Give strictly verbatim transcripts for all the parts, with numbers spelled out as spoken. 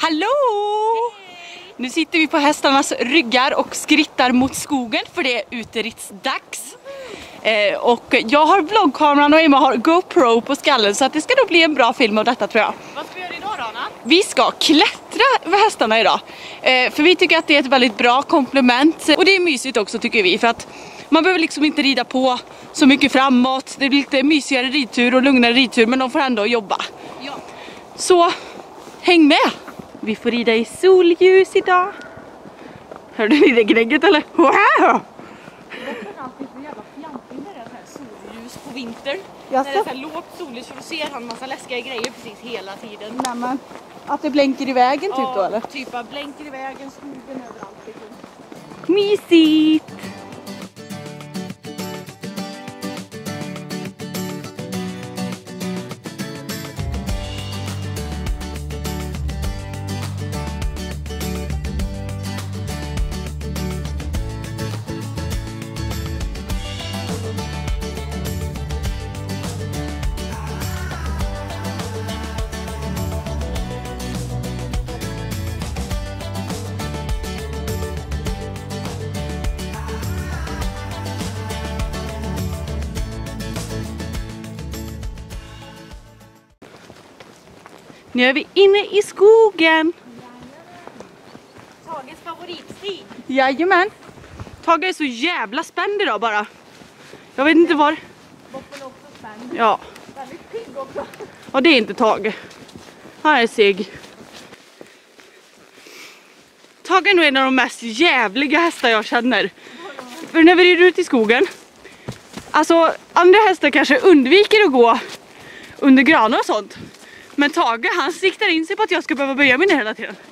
Hallå! Hej. Nu sitter vi på hästarnas ryggar och skrittar mot skogen för det är uteritsdags. Eh, och jag har vloggkameran och Emma har GoPro på skallen så att det ska nog bli en bra film av detta tror jag. Vad ska vi göra idag då, Anna? Vi ska klättra med hästarna idag. Eh, för vi tycker att det är ett väldigt bra komplement. Och det är mysigt också tycker vi för att man behöver liksom inte rida på så mycket framåt. Det blir lite mysigare ridtur och lugnare ridtur men de får ändå jobba. Ja. Så häng med! Vi får rida i solljus idag. Hörde ni det gnägget eller? Wow! Solljus på vintern. Jaså? När det är så här lågt solljus för då ser han massa läskiga grejer precis hela tiden. Nämen, att det blänker i vägen typ ja, då eller? Typ av blänker i vägen, skogen överallt. Liksom. Mysigt! Nu är vi inne i skogen. Tages favoritstig. Jajamän. Tage är så jävla spänd idag bara. Jag vet inte var. Boppen också spänd. Ja. Väldigt pigg också. Och det är inte Tage. Han är seg. Tage är nog en av de mest jävliga hästar jag känner. För när vi rider ut i skogen. Alltså andra hästar kanske undviker att gå under granar och sånt. Men Tage, han siktar in sig på att jag ska behöva böja mig ner hela tiden.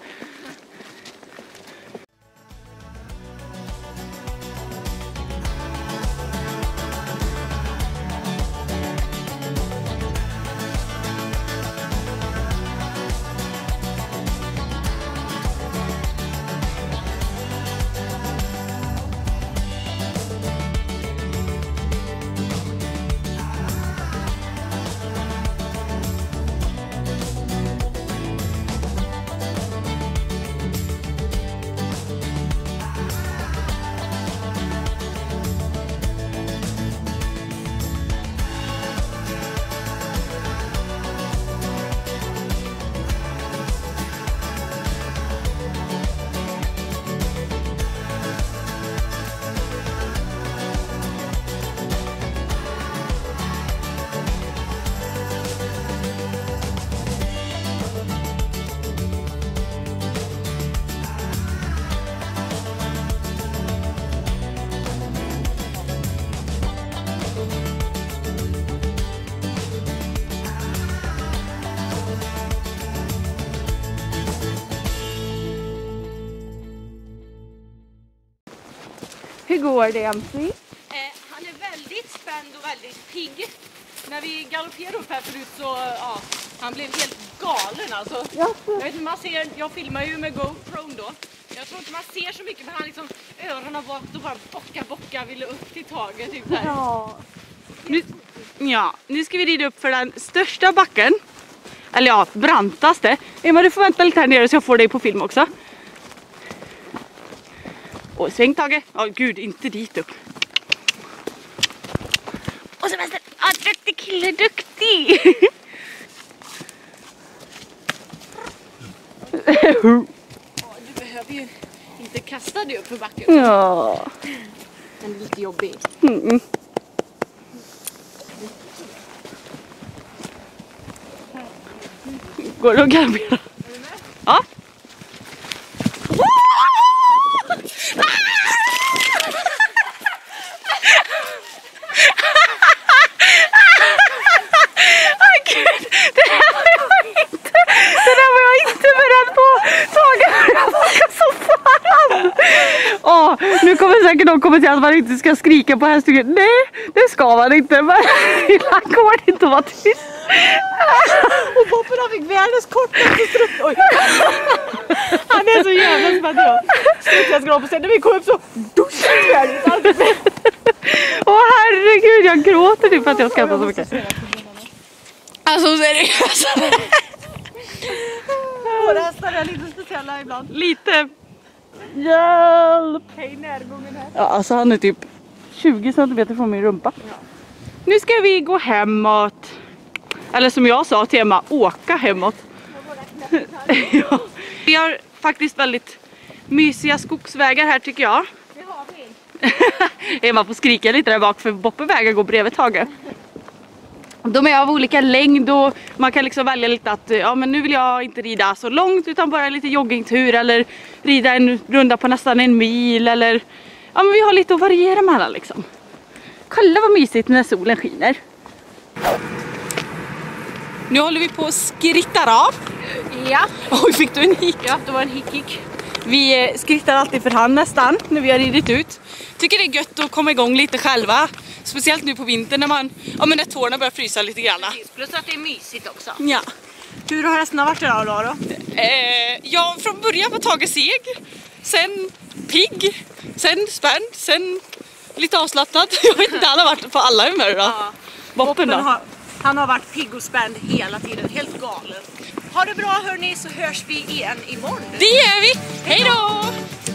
Hur går det, M C? Eh, han är väldigt spänd och väldigt pigg. När vi galopperade upp här förut så, ja, han blev helt galen alltså. Ja. Jag vet inte, man ser, jag filmar ju med GoPro då. Jag tror inte man ser så mycket men han liksom, öronen bort och bara bocka bocka ville upp till taget typ här. Ja. Nu, ja, nu ska vi rida upp för den största backen. Eller ja, brantaste. Emma, du får vänta lite här nere så jag får dig på film också. Och sväng Tage. Ja, oh, gud, inte dit upp. Och så vänster. Ah, duktig kille, duktig. Ja, du behöver ju inte kasta dig upp för backen. Ja. Den är lite jobbig. Mm. Går det att galoppera? Är du med? Ja. Åh, nu kommer säkert de kommentera att man inte ska skrika på häststuggen. Nej, det ska man inte. Men ibland går det inte att vara tyst. Och Boppen han fick världens kortaste strutt. Oj. Han är så jävla spänd idag. Jag ska på sen när vi kom upp så duschigt världens. Åh herregud, jag gråter typ för att jag skrattar så mycket. Alltså seriöst. Våra hästar är lite speciella ibland. Lite. Hjälp! Hej närgången här. Ja, alltså han är typ tjugo centimeter från min rumpa. Ja. Nu ska vi gå hemåt. Eller som jag sa till Emma, åka hemåt. Ja. Vi har faktiskt väldigt mysiga skogsvägar här tycker jag. Det har vi. Emma får skrika lite där bak för Boppevägar går bredvid taget. De är av olika längd och man kan liksom välja lite att ja, men nu vill jag inte rida så långt utan bara lite joggingtur eller rida en runda på nästan en mil eller ja, men vi har lite att variera mellan liksom. Kolla vad mysigt när solen skiner. Nu håller vi på att skrittar av. Ja. Oj, fick du en hick? Ja, det var en hick-hick. Vi skrittar alltid för hand nästan när vi har ridit ut. Tycker det är gött att komma igång lite själva. Speciellt nu på vintern när man, ja men när tårna börjar frysa lite grann. Plus att det är mysigt också. Ja. Hur har hästarna varit idag då? då? Eh, ja, från början var Tage seg. Sen pigg. Sen spänd. Sen lite avslappnad. Jag vet inte, han har varit på alla humör då. Ja. Boppen då? Har, han har varit pigg och spänd hela tiden. Helt galen. Ha det bra hörni, så hörs vi igen imorgon. Det gör vi! Hej då!